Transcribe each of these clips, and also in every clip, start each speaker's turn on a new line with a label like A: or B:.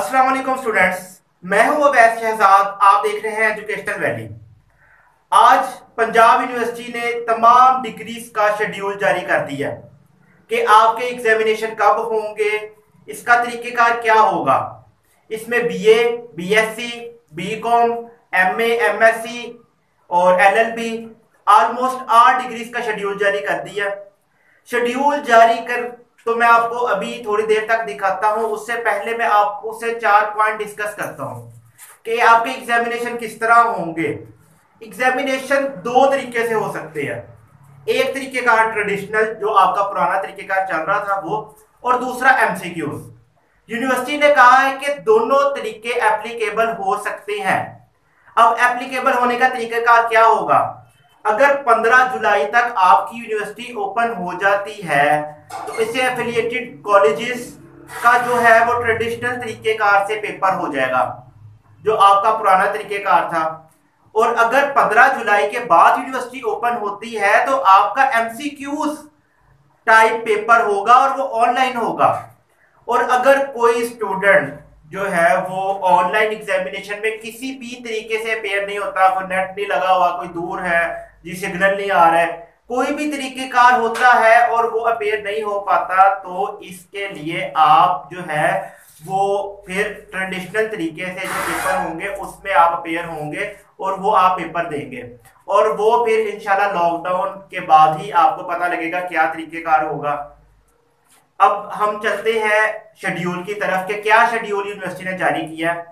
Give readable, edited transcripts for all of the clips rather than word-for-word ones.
A: अस्सलाम वालेकुम स्टूडेंट्स, मैं हूं अवैस शहजाद। आप देख रहे हैं एजुकेशनल वैली। आज पंजाब यूनिवर्सिटी ने तमाम डिग्रीज का शेड्यूल जारी कर दिया कि आपके एग्जामिनेशन कब होंगे, इसका तरीकेकार क्या होगा। इसमें BA, BSc, BCom, MA, MSc और एलएलबी ऑलमोस्ट 8 डिग्रीज का शेड्यूल जारी कर दिया। शेड्यूल जारी कर तो मैं आपको अभी थोड़ी देर तक दिखाता हूं। उससे पहले मैं आपको से 4 पॉइंट डिस्कस करता हूं कि आपके एग्जामिनेशन किस तरह होंगे। एग्जामिनेशन 2 तरीके से हो सकते हैं। एक तरीकेकार ट्रेडिशनल, जो आपका पुराना तरीकेकार चल रहा था वो, और दूसरा एमसीक्यूज। यूनिवर्सिटी ने कहा है कि दोनों तरीके एप्लीकेबल हो सकते हैं। अब एप्लीकेबल होने का तरीकेकार क्या होगा? अगर 15 जुलाई तक आपकी यूनिवर्सिटी ओपन हो जाती है तो इससे एफिलिएटेड कॉलेजेस का जो है वो ट्रेडिशनल तरीकेकार से पेपर हो जाएगा, जो आपका पुराना तरीकेकार था। और अगर 15 जुलाई के बाद यूनिवर्सिटी ओपन होती है तो आपका एमसीक्यूज टाइप पेपर होगा और वो ऑनलाइन होगा। और अगर कोई स्टूडेंट जो है वो ऑनलाइन एग्जामिनेशन में किसी भी तरीके से अपेयर नहीं होता, कोई नेट नहीं लगा हुआ, कोई दूर है जी, सिग्नल नहीं आ रहा है, कोई भी तरीकेकार होता है और वो अपेयर नहीं हो पाता, तो इसके लिए आप जो है वो फिर ट्रेडिशनल तरीके से जो पेपर होंगे उसमें आप अपेयर होंगे और वो आप पेपर देंगे। और वो फिर इंशाल्लाह लॉकडाउन के बाद ही आपको पता लगेगा क्या तरीकेकार होगा। अब हम चलते हैं शेड्यूल की तरफ कि क्या शेड्यूल यूनिवर्सिटी ने जारी किया है।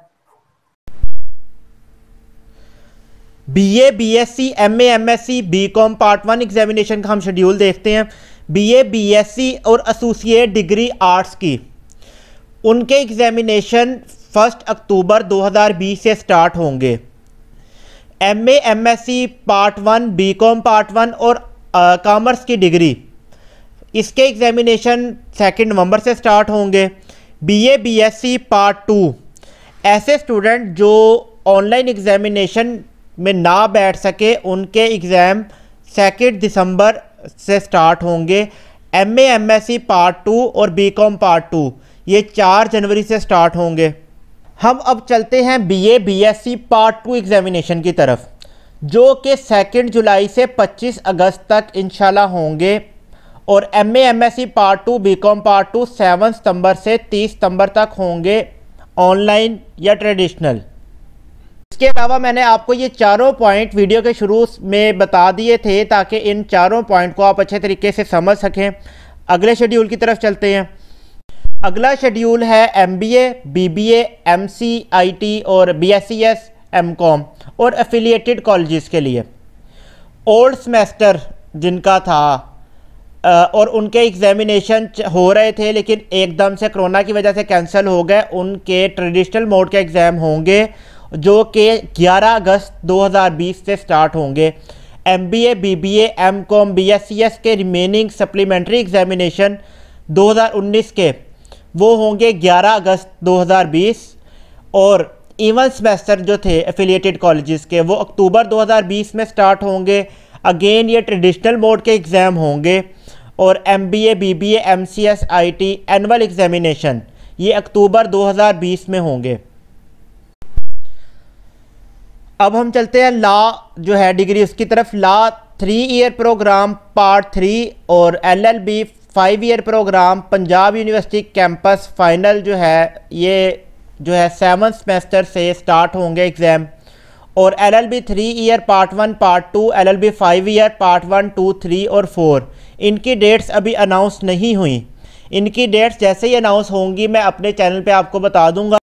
B: BA, BSc, MA, MSc, BCom part 1 examination का हम शेड्यूल देखते हैं। बीए, बीएससी और एसोसिएट डिग्री आर्ट्स की उनके एग्जामिनेशन 1 अक्टूबर 2020 से स्टार्ट होंगे। MA, MSc part 1, BCom part 1 और कॉमर्स की डिग्री, इसके एग्जामिनेशन 2 नवंबर से स्टार्ट होंगे। बीए, बीएससी पार्ट 2, ऐसे स्टूडेंट जो ऑनलाइन एग्जामिनेशन में ना बैठ सके उनके एग्ज़ाम 2 दिसंबर से स्टार्ट होंगे। एमए, एमएससी पार्ट 2 और बीकॉम पार्ट 2 ये 4 जनवरी से स्टार्ट होंगे। हम अब चलते हैं बीए, बीएससी पार्ट 2 एग्जामिनेशन की तरफ, जो कि 2 जुलाई से 25 अगस्त तक इंशाल्लाह होंगे। और MA, MSc part 2, BCom part 2 7 सितंबर से 30 सितंबर तक होंगे, ऑनलाइन या ट्रेडिशनल। इसके अलावा मैंने आपको ये 4 पॉइंट वीडियो के शुरू में बता दिए थे ताकि इन 4 पॉइंट को आप अच्छे तरीके से समझ सकें। अगले शेड्यूल की तरफ चलते हैं। अगला शेड्यूल है एमबीए, बीबीए, एमसीआईटी और बीएससीएस, एमकॉम और एफिलिएटेड कॉलेजेस के लिए। ओल्ड सेमेस्टर जिनका था और उनके एग्जामिनेशन हो रहे थे लेकिन एकदम से कोरोना की वजह से कैंसिल हो गए, उनके ट्रेडिशनल मोड के एग्ज़ाम होंगे जो कि 11 अगस्त 2020 से स्टार्ट होंगे। एमबीए, बीबीए, एमकॉम, बीएससीएस के रिमेनिंग सप्लीमेंट्री एग्जामिनेशन 2019 के वो होंगे 11 अगस्त 2020। और इवन सेमेस्टर जो थे एफिलिएटेड कॉलेजेस के वो अक्टूबर 2020 में स्टार्ट होंगे। अगेन ये ट्रेडिशनल मोड के एग्ज़ाम होंगे। और MBA, BBA, MCS, IT annual examination ये अक्टूबर 2020 में होंगे। अब हम चलते हैं लॉ जो है डिग्री उसकी तरफ। लॉ 3 ईयर प्रोग्राम पार्ट 3 और LLB 5 year program Punjab university campus final जो है ये जो है 7 सेमेस्टर से स्टार्ट होंगे एग्ज़ाम। और LLB 3 year part 1 part 2, LLB 5 year part 1 2 3 और 4, इनकी डेट्स अभी अनाउंस नहीं हुई। इनकी डेट्स जैसे ही अनाउंस होंगी मैं अपने चैनल पे आपको बता दूंगा।